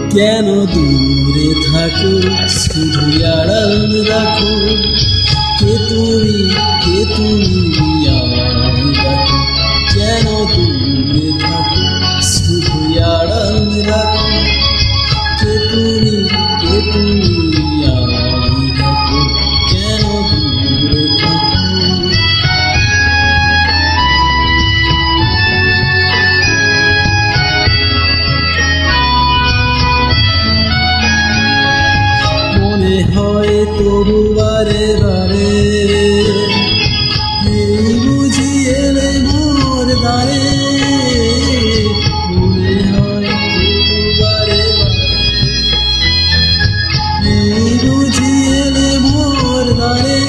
কেন দূরে থাকো শুধু আড়াল রাখো কে তুমি আমায় ডাকো কেন দূরে থাকো শুধু আড়াল রাখো কে তুমি আমায় ডাকো কেন দূরে থাকো হয় তবু বারে বারে এই বুঝি এলে মোর দ্বারে মনে হয় তবু বারে বারে এই বুঝি এলে মোর দ্বারে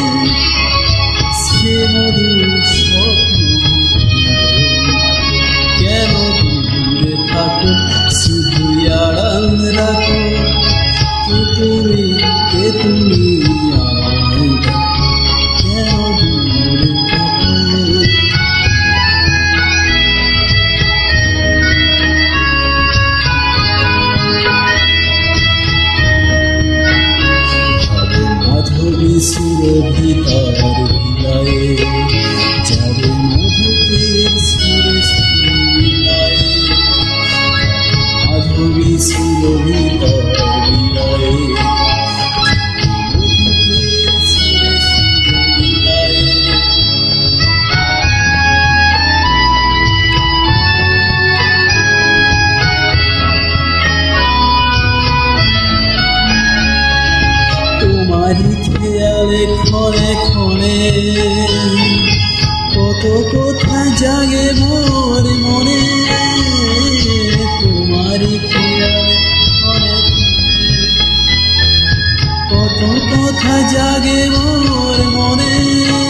সে মধুর স্বপ্ন কেন দূরে থাকো শুধু আড়াল রাখো কে তুমি আমায় ডাকো কেন দূরে থাকো ভাবে মাধবী সুরভিতার বিলায়ে যাবে মধুকের সুরে সুরিলায়ে মাধবী সুরভিতার বিলায়ে তোমারি খেয়ালে ক্ষণে ক্ষণে কত কথা জাগে মোর মনে তোমারি খেয়ালে ক্ষণে ক্ষণে কত কথা জাগে মোর মনে